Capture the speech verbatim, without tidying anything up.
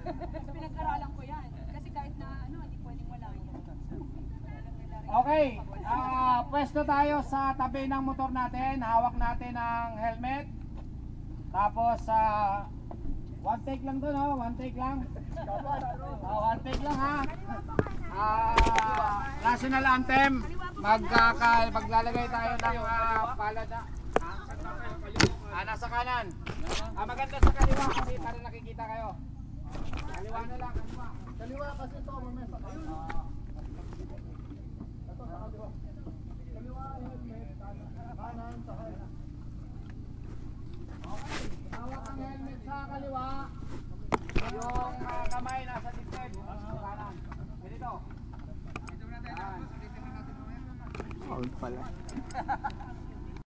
Pinag-aralan ko yan. Kasi kahit na ano, hindi pwedeng wala yan. Okay, uh, pwesto tayo sa tabi ng motor natin. Hawak natin ang helmet. Tapos, uh, one take lang doon, oh. One take lang. Uh, one take lang, ha. Uh, national anthem. Magkaka, maglalagay tayo ng uh, palad na. Ah, nasa kanan. Ah, maganda sa kaliwa kasi para nakikita kayo. Kaliwa na lang, kaliwa. Kaliwa kasi ito, mamaya sa kanan. Ito sa kaliwa. Kaliwa, helmet, kanan, sa kanan. Okay, hawak ang helmet sa kaliwa. Yung uh, kamay nasa dibdib. Kanan. Ganito. Dito natin. Oh, pala.